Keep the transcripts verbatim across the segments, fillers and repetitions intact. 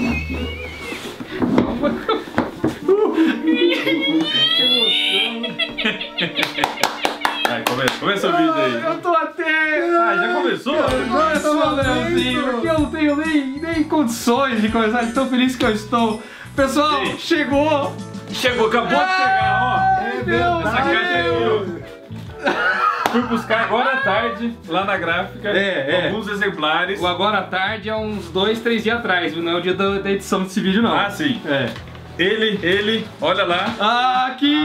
Vai, começa, começa o vídeo aí. Eu tô até... Ah, já começou? Começou, Leozinho, porque eu não tenho nem, nem condições de começar de tão feliz que eu estou. Pessoal, Sim. chegou! Chegou, acabou de chegar, ó. Ai, Deus, Essa caixa aqui, ó. Fui buscar agora à tarde, lá na gráfica, É, é. alguns exemplares. O agora à tarde é uns dois, três dias atrás, viu? Não é o dia da, da edição desse vídeo, não. Ah, sim. É. Ele, ele, olha lá. Aqui!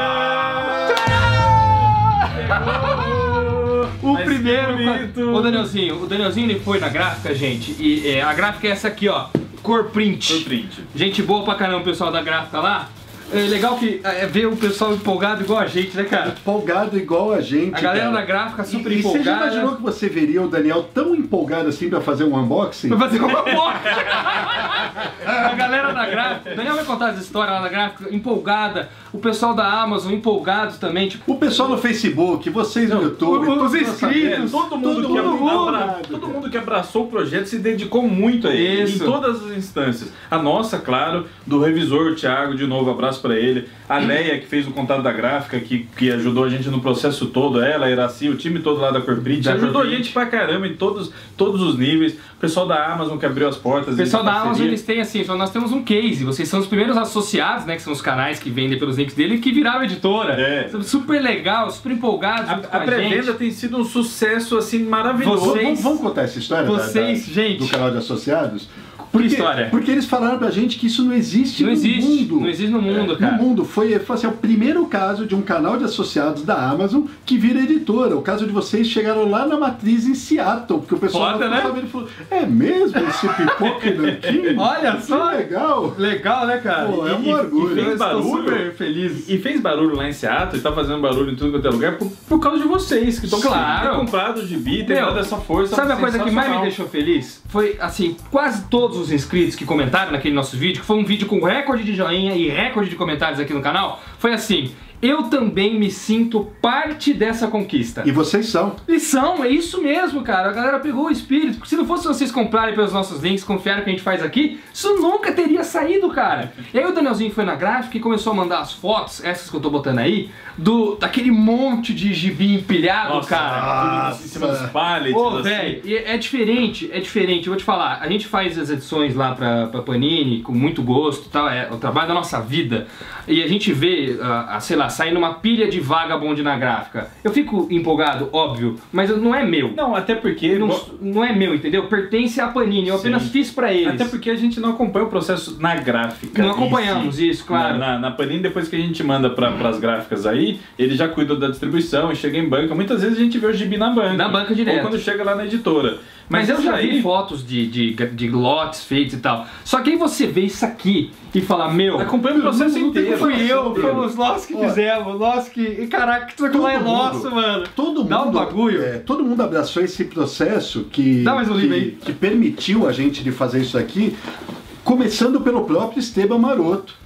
O Mas primeiro. que bonito. O Danielzinho, o Danielzinho ele foi na gráfica, gente, e é, a gráfica é essa aqui, ó. Cor print. Cor print. Gente boa pra caramba, o pessoal da gráfica lá. É legal que é ver o pessoal empolgado igual a gente, né, cara? Empolgado igual a gente. A galera cara. da gráfica super e, empolgada. E você já imaginou que você veria o Daniel tão empolgado assim pra fazer um unboxing? Vai fazer uma morte. A galera da gráfica. O Daniel vai contar as histórias lá da gráfica, empolgada. O pessoal da Amazon empolgados também. Tipo, O pessoal no Facebook, vocês no YouTube, os todos nós inscritos, sabemos. Todo mundo, Todo que mundo abra... empolgado, todo cara. mundo que abraçou o projeto se dedicou muito a ele, Isso. em todas as instâncias. A nossa, claro, do revisor, o Thiago, de novo, abraço pra ele. A Leia, que fez o contato da gráfica, que, que ajudou a gente no processo todo. Ela, a Iraci, o time todo lá da Corprint. Da Ajudou a Corprint. gente pra caramba em todos, todos os níveis. O pessoal da Amazon que abriu as portas. o pessoal de da parceria. Amazon, eles têm assim, só nós temos um case. Vocês são os primeiros associados, né? Que são os canais que vendem pelos links dele, que viraram editora. É. Super legal, super empolgados. junto com A, a pré-venda gente. tem sido um sucesso assim maravilhoso. Vocês- Vamos, vamos contar essa história da- Vocês, da- gente. do canal de associados? Que história? Porque eles falaram pra gente que isso não existe Não no existe, mundo. não existe no mundo, cara. No mundo. Foi, foi assim, o primeiro caso de um canal de associados da Amazon que vira editora. O caso de vocês chegaram lá na matriz em Seattle, porque o pessoal Foda, lá né? sabendo, falou, é mesmo esse pipoca daqui? Olha só. Que legal. Legal, né, cara? Pô, é um E- e- orgulho. e fez Eu estou barulho. super feliz. E fez barulho lá em Seattle, e tá fazendo barulho em tudo quanto é lugar por, por causa de vocês, que estão Claro. ter comprado o gibi, ter Meu, dado essa força. Sabe a coisa que mais me sensacional. deixou feliz? Foi, assim, quase todos os inscritos que comentaram naquele nosso vídeo, que foi um vídeo com recorde de joinha e recorde de comentários aqui no canal, foi assim: eu também me sinto parte dessa conquista. E vocês são. E são, é isso mesmo, cara. A galera pegou o espírito, porque se não fosse vocês comprarem pelos nossos links, confiarem que a gente faz aqui, isso nunca teria saído, cara. E aí o Danielzinho foi na gráfica e começou a mandar as fotos, essas que eu tô botando aí, do, daquele monte de gibi empilhado, Nossa, cara. tudo em cima dos pallets. Pô, assim. velho, e é diferente, é diferente. Eu vou te falar, a gente faz as edições lá pra, pra Panini com muito gosto e tal, é o trabalho da nossa vida. E a gente vê, uh, sei lá, saindo uma pilha de vagabond na gráfica. Eu fico empolgado, óbvio, mas não é meu. Não, até porque... Não, não é meu, entendeu? Pertence à Panini, eu Sim. apenas fiz pra eles. Até porque a gente não acompanha o processo na gráfica. Não em acompanhamos si. isso, claro. Na, na, na Panini, depois que a gente manda para as gráficas aí, ele já cuida da distribuição e chega em banca. Muitas vezes a gente vê o gibi na banca. Na banca direto. Ou quando chega lá na editora. Mas, Mas, eu isso já aí... vi fotos de, de, de lotes feitos e tal. Só que aí você vê isso aqui e fala, meu... Acompanha o processo não- não tem inteiro. Fui eu, inteiro. fomos nós que Ó, fizemos, nós que... E caraca, isso aqui todo lá é mundo- nosso, mano. Todo mundo, Dá um bagulho. é, todo mundo abraçou esse processo que, Dá mais um que, livro aí. que permitiu a gente de fazer isso aqui, começando pelo próprio Esteban Maroto,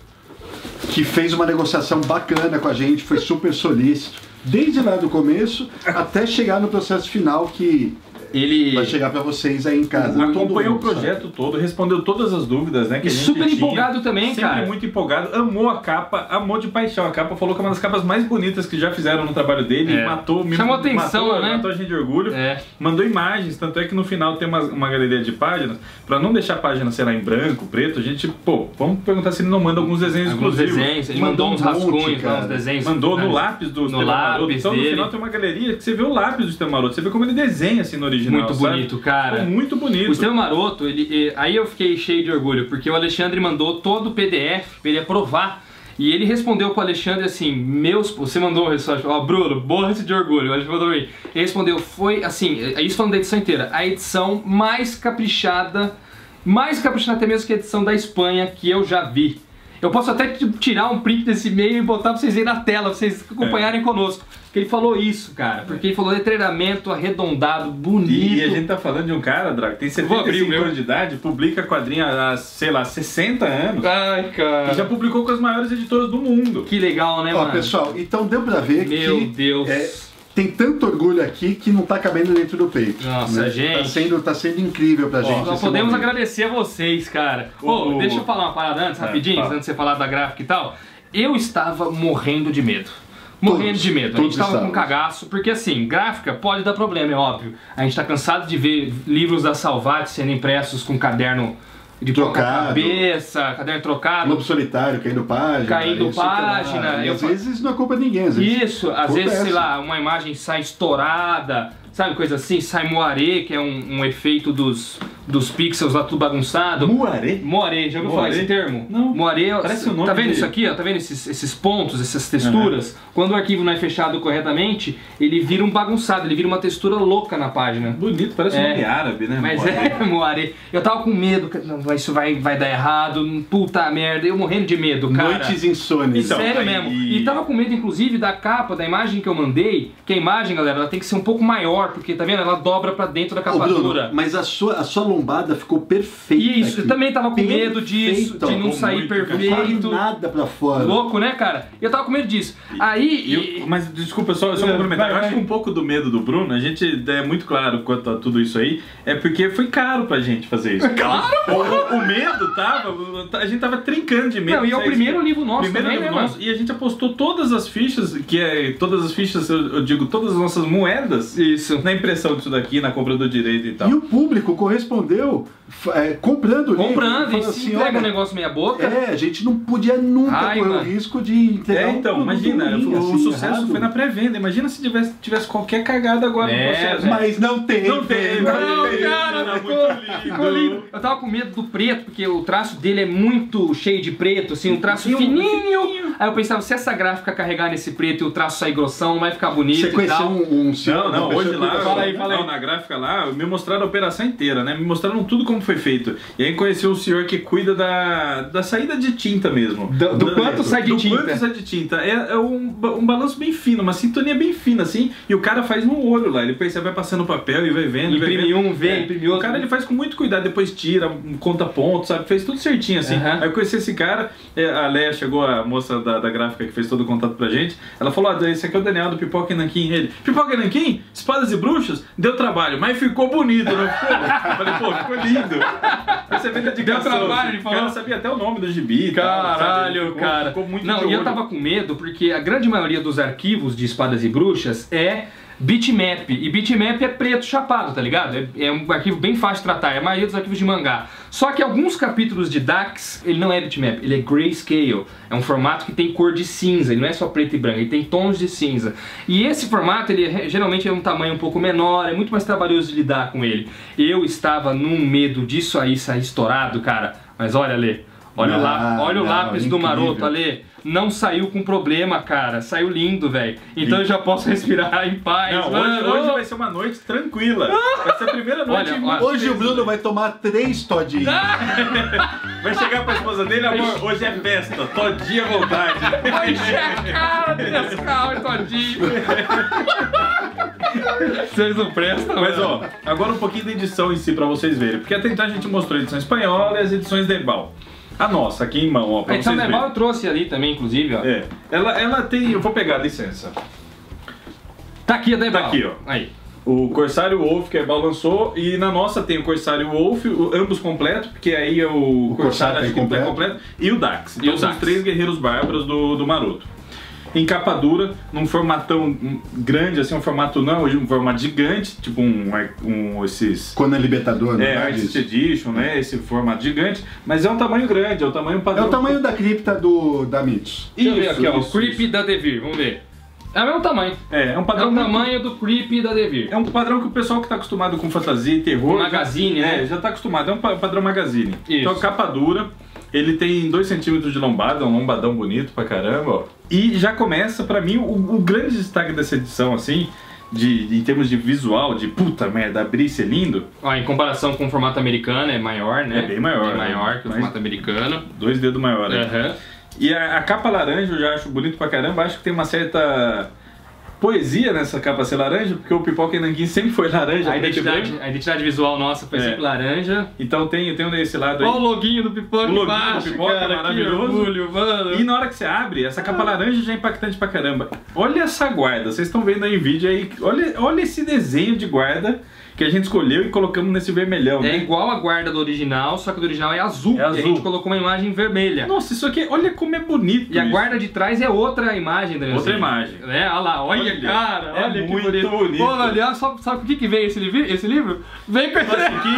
que fez uma negociação bacana com a gente, foi super solícito, desde lá do começo até chegar no processo final que Ele... vai chegar para vocês aí em casa. Todo Acompanhou o mundo sabe. projeto todo, respondeu todas as dúvidas, né? Que E a gente super tinha. empolgado também, Sempre cara. muito empolgado, amou a capa, amou de paixão a capa, falou que é uma das capas mais bonitas que já fizeram no trabalho dele, É. matou, me Chamou atenção, matou, né? matou a gente de orgulho, É. mandou imagens, tanto é que no final tem uma, uma galeria de páginas, pra não deixar a página, sei lá, em branco, preto, a gente, pô, vamos perguntar se ele não manda alguns desenhos Alguns exclusivos. desenhos, ele Mandou mandou uns um monte, rascunhos, cara. uns desenhos. Mandou no né? lápis do No Esteban Maroto. lápis Então no dele. final tem uma galeria que você vê o lápis do Esteban Maroto, você vê como ele desenha assim no original. Muito sabe? bonito, cara. Ficou muito bonito. O Esteban Maroto, ele, eh, aí eu fiquei cheio de orgulho, porque o Alexandre mandou todo o P D F pra ele aprovar. E ele respondeu pro Alexandre assim, meus... Você mandou uma mensagem, ó, Bruno, morra-se de orgulho. O Alexandre mandou aí. Ele respondeu, foi assim, é isso falando da edição inteira, a edição mais caprichada, mais caprichada até mesmo que a edição da Espanha que eu já vi. Eu posso até tipo, tirar um print desse e-mail e botar pra vocês aí na tela, pra vocês acompanharem é. conosco. Porque ele falou isso, cara. Porque ele falou letreiramento arredondado, bonito. E a gente tá falando de um cara, Draco, tem setenta e cinco anos de idade, publica quadrinho há, sei lá, sessenta anos. Ai, cara. E já publicou com as maiores editoras do mundo. Que legal, né, Ó, mano? pessoal, então deu pra ver Meu que Deus. é, tem tanto orgulho aqui que não tá cabendo dentro do peito. Nossa, né? gente. Tá sendo, tá sendo incrível pra gente. Nós esse podemos momento. agradecer a vocês, cara. Ô, O- deixa eu falar uma parada antes, É, rapidinho, fala. antes de você falar da gráfica e tal. Eu estava morrendo de medo. Morrendo Todos, de medo. A todos gente tava com estávamos. cagaço, porque assim, gráfica pode dar problema, é óbvio. A gente tá cansado de ver livros da Salvat sendo impressos com caderno de Trocado. cabeça, caderno trocado. Lobo solitário, caindo página. Caindo isso que lá. página, E eu às fa- vezes não é culpa de ninguém, às vezes. Isso, às acontece. vezes, sei lá, uma imagem sai estourada, sabe, coisa assim, sai moaré, que é um, um efeito dos, dos pixels lá tudo bagunçado. Muaré? Moaré, já ouviu falar Moaré? esse termo? Não. Moaré, Parece o nome tá vendo de- isso aqui, ó? Tá vendo esses, esses pontos, essas texturas? Quando o arquivo não é fechado corretamente, ele vira um bagunçado, ele vira uma textura louca na página. Bonito, parece É. um nome árabe, né? Mas Muaré. é, moaré. Eu tava com medo, que- não, isso vai, vai dar errado, puta merda, eu morrendo de medo, cara. Noites insônias. Então, Sério aí- mesmo. E tava com medo, inclusive, da capa, da imagem que eu mandei, que a imagem, galera, ela tem que ser um pouco maior, porque, tá vendo? Ela dobra pra dentro da Ô, capa Bruno, dura. mas a sua, a sua lombada ficou perfeita. Isso, eu aqui. também tava com medo disso, Perfeita, de não ó, sair muito, Não corre perfeito. nada pra fora. Louco, né, cara? Eu tava com medo disso. Aí. E eu- e- mas desculpa, só, só É, complementar. vai, Eu acho vai. que um pouco do medo do Bruno, a gente é muito claro quanto a tudo isso aí, é porque foi caro pra gente fazer isso. Claro! O, o medo tava, a gente tava trincando de medo. Não, e é o Isso aí- primeiro livro nosso primeiro também, livro né, nosso, e a gente apostou todas as fichas, que é todas as fichas, eu, eu digo, todas as nossas moedas Isso. na impressão disso daqui, na compra do direito e tal. E o público correspondeu f- é, comprando o livro. Comprando, e Falando se assim, entrega olha, um negócio meia boca. É, a gente não podia nunca Ai, correr o mano. risco de entregar É, um então, produto imagina, ruim, o, assim, o sucesso errado. foi na pré-venda. Imagina se tivesse, tivesse qualquer cagada agora É, no processo. velho. Mas não teve. Não teve, não Não, teve. cara, Era ficou, muito lindo. ficou lindo. Eu tava com medo do preto, porque o traço dele é muito cheio de preto, assim, um traço Fininho, fininho. Aí eu pensava, se essa gráfica carregar nesse preto e o traço sair grossão, não vai ficar bonito Você e conheceu tal. um, um senhor, Não, não, uma hoje pessoa lá, que- Fala aí, fala aí. não, na gráfica lá, me mostraram a operação inteira, né? Me mostraram tudo como foi feito. E aí conheci um senhor que cuida da, da saída de tinta mesmo. Do- do quanto sai de do tinta. quanto sai de tinta. É, é um, ba- um balanço bem fino, uma sintonia bem fina, assim, e o cara faz no olho lá. Ele pensa, vai passando papel e vai vendo. e vai Imprime vendo. um, vê, É, imprime outro. O cara ele faz com muito cuidado, depois tira, conta pontos, sabe? Fez tudo certinho, assim. Aham. Aí eu conheci esse cara, é, a Leia chegou, a moça da, da gráfica que fez todo o contato pra gente. Ela falou: ah, esse aqui é o Daniel do Pipoca e Nanquim. Ele, Pipoca e Nanquim? Espadas e bruxas? Deu trabalho, mas ficou bonito, não ficou? Eu falei, pô, ficou lindo. Aí você vê a dedicação. Deu trabalho, assim. ele O falou. cara sabia até o nome do gibi e tal, sabe? Caralho, Ficou- cara. Ficou muito Não, de e eu olho. tava com medo porque a grande maioria dos arquivos de Espadas e Bruxas é bitmap. E bitmap é preto chapado, tá ligado? É, é um arquivo bem fácil de tratar, é a maioria dos arquivos de mangá. Só que alguns capítulos de Dax, ele não é bitmap, ele é grayscale. É um formato que tem cor de cinza, ele não é só preto e branco, ele tem tons de cinza. E esse formato, ele é- geralmente é um tamanho um pouco menor, é muito mais trabalhoso de lidar com ele. Eu estava num medo disso aí sair estourado, cara. Mas olha, Lê, olha, Não, o, lá, olha o não, lápis do incrível. maroto, Ale. Não saiu com problema, cara. Saiu lindo, velho. Então eu já posso respirar em paz. Não, hoje, mano. hoje vai ser uma noite tranquila. Vai ser a primeira noite. Olha, muito olha. Hoje o feliz. Bruno vai tomar três todinhos. Vai chegar pra esposa dele, amor, hoje é festa, todinha à vontade. Vai encher a cara de Nescau e todinho. Vocês não prestam, Mas mano. ó, agora um pouquinho da edição em si pra vocês verem. Porque até então a gente mostrou a edição espanhola e as edições de Ebal. A nossa, aqui em mão, ó, pra A edição vocês Nebal verem. eu trouxe ali também, inclusive, ó. É, ela, ela tem... Eu vou pegar, licença. Tá aqui a Nebal. Tá aqui, ó. Aí. O Corsário Wolf que a Ebal lançou, e na nossa tem o Corsário Wolf, o- ambos completos, porque aí é o, O Corsário acho tá que tá completo. completo, e o Dax. E Então o são Dax. os três guerreiros bárbaros do, do Maroto. Em capa dura, num formatão hum, grande, assim, um formato não, um formato gigante, tipo um, um esses... Quando é libertador, não É, é? Artist Edition, né? Esse formato gigante, mas é um tamanho grande, é o tamanho É padrão. o tamanho da cripta do, da Mitos. Deixa eu ver Isso, aqui, ó. isso, O Creepy da Devir, vamos ver. É o mesmo tamanho. É, é um É padrão. o muito- tamanho do Creepy da Devir. É um padrão que o pessoal que tá acostumado com fantasia e terror. Magazine, já, né? É, já tá acostumado. É um pa- padrão magazine. Isso. Então, capa dura. Ele tem dois centímetros de lombada, um lombadão bonito pra caramba, ó. E já começa, pra mim, o, o grande destaque dessa edição, assim, de, em termos de visual, de puta merda, abrir e ser lindo, Ó, em comparação com o formato americano, é maior, né? É bem maior, É maior né? que o Mas- formato americano. dois dedos maior, né? Aham. E a, a capa laranja eu já acho bonito pra caramba, acho que tem uma certa poesia nessa capa ser laranja, porque o Pipoca e Nanquim sempre foi laranja. A identidade, a identidade visual nossa foi é. sempre laranja. Então tem, tem um desse lado aí. Olha o loguinho do Pipoca. O loguinho embaixo, do Pipoca, cara, maravilhoso. Orgulho, mano. E na hora que você abre, essa capa laranja já é impactante pra caramba. Olha essa guarda, vocês estão vendo aí em vídeo aí. Olha, olha esse desenho de guarda que a gente escolheu e colocamos nesse vermelhão. É né? igual a guarda do original, só que do original é azul. É azul. E a gente colocou uma imagem vermelha. Nossa, isso aqui, olha como é bonito. E a isso. guarda de trás é outra imagem, Daniel. Outra imagem. É, olha lá, olha, Olha, cara, é olha que muito bonito. bonito. Pô, aliás, sabe, sabe o que, que vem esse livro? Esse livro? Vem com esse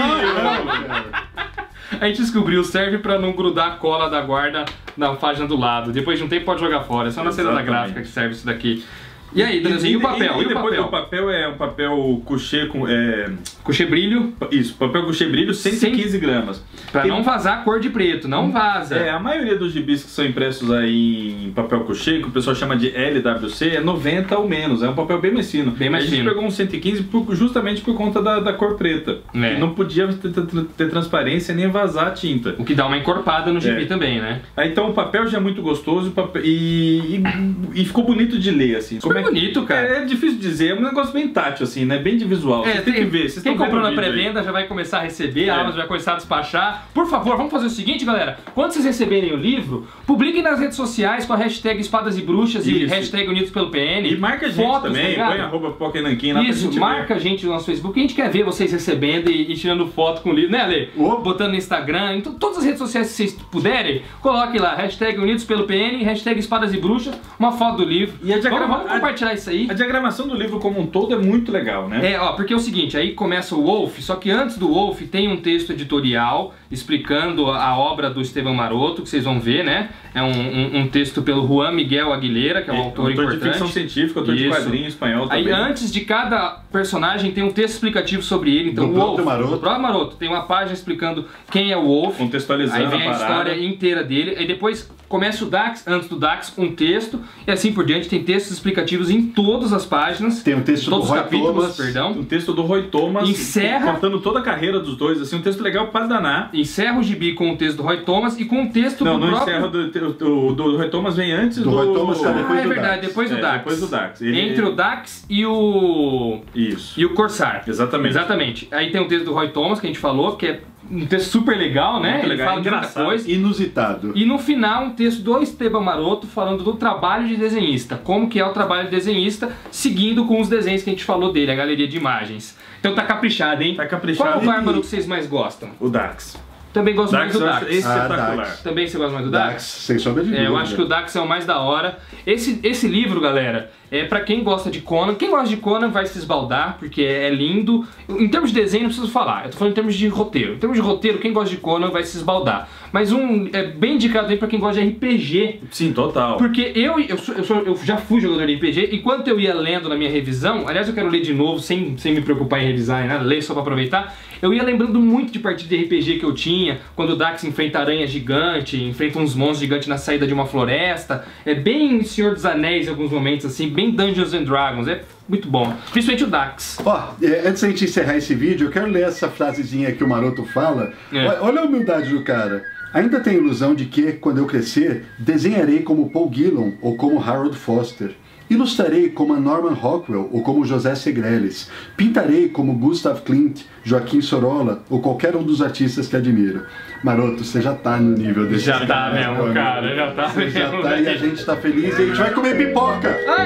A gente descobriu, serve pra não grudar a cola da guarda na página do lado. Depois de um tempo pode jogar fora, é só na cena da gráfica que serve isso daqui. E aí, Danielzinho, e, e o papel? E, e, e o depois papel? o papel é um papel couché com... É... Couché brilho. Isso, papel couché brilho, cento e quinze gramas. Pra Tem... não vazar a cor de preto, não vaza. É, a maioria dos gibis que são impressos aí em papel couché, que o pessoal chama de L W C, é noventa ou menos, é um papel bem mais fino. Bem mais a gente fino. pegou um cento e quinze por, justamente por conta da, da cor preta. É. Não podia ter, ter, ter transparência nem vazar a tinta. O que dá uma encorpada no gibi É. também, né? Aí, então o papel já é muito gostoso o papel, e, e, e ficou bonito de ler, assim. Super Como é, bonito, cara. É, é difícil dizer, é um negócio bem tátil, assim, né? Bem de visual. É, Vocês têm que ver. Vocês quem estão comprou vendo na o vídeo aí. pré-venda já vai começar a receber, É. a Amazon vai começar a despachar. Por favor, vamos fazer o seguinte, galera. Quando vocês receberem o livro, publiquem nas redes sociais com a hashtag Espadas e Bruxas e Isso. hashtag Unidos pelo P N. E marca a gente fotos, também, tá ligado? põe arroba Pipoca e Nanquim lá pra Isso, gente marca a gente no nosso Facebook, a gente quer ver vocês recebendo e, e tirando foto com o livro, né, Ale? Oh. Botando no Instagram, em to- todas as redes sociais que vocês puderem, coloque lá, hashtag Unidos pelo P N, hashtag Espadas e Bruxas, uma foto do livro. E a diagrama- vamos, vamos a- compartilhar isso aí. A diagramação do livro como um todo é muito legal, né? É, ó, porque é o seguinte, aí começa o Wolf, só que antes do Wolf tem um texto editorial explicando a obra do Esteban Maroto, que vocês vão ver, né? É um, um, um texto pelo Juan Miguel Aguilera, que é um É, autor, autor importante. de ficção científica, autor de Isso. quadrinho espanhol Aí também. antes de cada personagem tem um texto explicativo sobre ele. Então Do o Wolf, próprio Maroto. do próprio Maroto, tem uma página explicando quem é o Wolf. Contextualizando Aí vem a a parada. história inteira dele. Aí depois começa o Dax, antes do Dax, um texto. E assim por diante, tem textos explicativos em todas as páginas. Tem um texto todos do os Roy capítulos, Thomas. perdão. Um texto do Roy Thomas, Encerra- contando toda a carreira dos dois, assim, um texto legal pra danar. Encerra o gibi com o texto do Roy Thomas e com o texto Não, do não próprio... encerra do, do, do, do Roy Thomas, vem antes do... Do Roy Thomas, tá depois Ah, é do verdade, Dax. depois do É, Dax. depois do Dax. Ele- Entre o Dax e o... Isso. e o Corsair. Exatamente. Exatamente. Aí tem o texto do Roy Thomas, que a gente falou, que é um texto super legal, né? Muito Ele legal, fala de muita engraçado. coisa. Inusitado. E no final, um texto do Esteban Maroto falando do trabalho de desenhista. Como que é o trabalho de desenhista, seguindo com os desenhos que a gente falou dele, a galeria de imagens. Então tá caprichado, hein? Tá caprichado. Qual é o E- bárbaro que vocês mais gostam? O Dax. Também gosto Dax mais do eu acho Dax. espetacular. Ah, Dax. Também você gosta mais do Dax? Dax, sem sombra de É, dúvida. eu acho que o Dax é o mais da hora. Esse, esse livro, galera, é pra quem gosta de Conan. Quem gosta de Conan vai se esbaldar, porque é lindo. Em termos de desenho, não preciso falar. Eu tô falando em termos de roteiro. Em termos de roteiro, quem gosta de Conan vai se esbaldar. Mas um é bem indicado aí pra quem gosta de R P G. Sim, total. Porque eu, eu, sou, eu, sou, eu já fui jogador de R P G, e enquanto eu ia lendo na minha revisão, aliás eu quero ler de novo, sem, sem me preocupar em revisar, né? Ler só pra aproveitar, eu ia lembrando muito de partida de R P G que eu tinha, quando o Dax enfrenta aranha gigante, enfrenta uns monstros gigantes na saída de uma floresta. É bem Senhor dos Anéis em alguns momentos, assim, bem Dungeons and Dragons, é muito bom. Principalmente o Dax. Ó, é, antes da gente encerrar esse vídeo, eu quero ler essa frasezinha que o Maroto fala. É. Olha- Olha a humildade do cara. Ainda tenho ilusão de que, quando eu crescer, desenharei como Paul Gillen ou como Harold Foster. Ilustrarei como a Norman Rockwell ou como José Segreles. Pintarei como Gustav Klimt, Joaquim Sorolla ou qualquer um dos artistas que admiro. Maroto, você já tá no nível desse Já tá cara, mesmo, meu cara, amigo. já tá Você já mesmo, tá e a velho. gente tá feliz e a gente vai comer pipoca!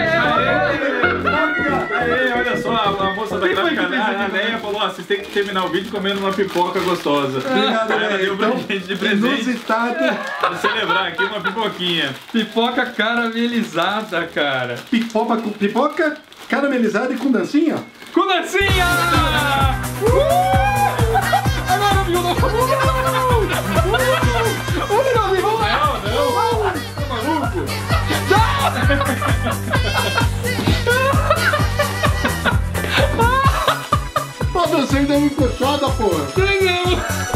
Aê, olha só, a, a moça da Quem foi que gráfica, fez a, isso a aqui? Neia, falou, ó, vocês têm que terminar o vídeo comendo uma pipoca gostosa. Obrigado, Ela né? deu pra Então, gente de presente, inusitado. pra celebrar aqui uma pipoquinha. Pipoca caramelizada, cara. Pipoca, com- pipoca caramelizada e com dancinha? Com dancinha! Uh! Agora viu o nosso mundo! Não, não, tá maluco? Pô, a dancinha ainda é muito fechada, porra! Ganhamos!